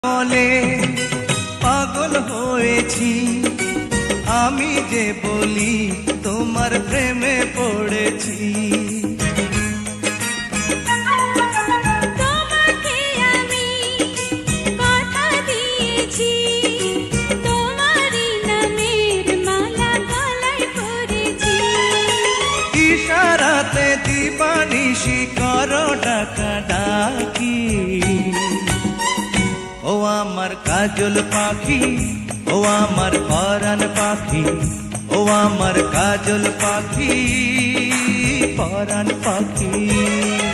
বলে পাগল হয়েছি আমি যে বলি তোমার প্রেমে পড়েছি। তোমাকে আমি কথা দিয়েছি, তোমারই নামের মালা গলায় পরেছি। ইশারাতে দিবানিশি করো ডাকা ডাকি, ও আমার কাজল পাখি, ও আমার পরাণ পাখি, ও আমার কাজল পাখি, পরাণ পাখি।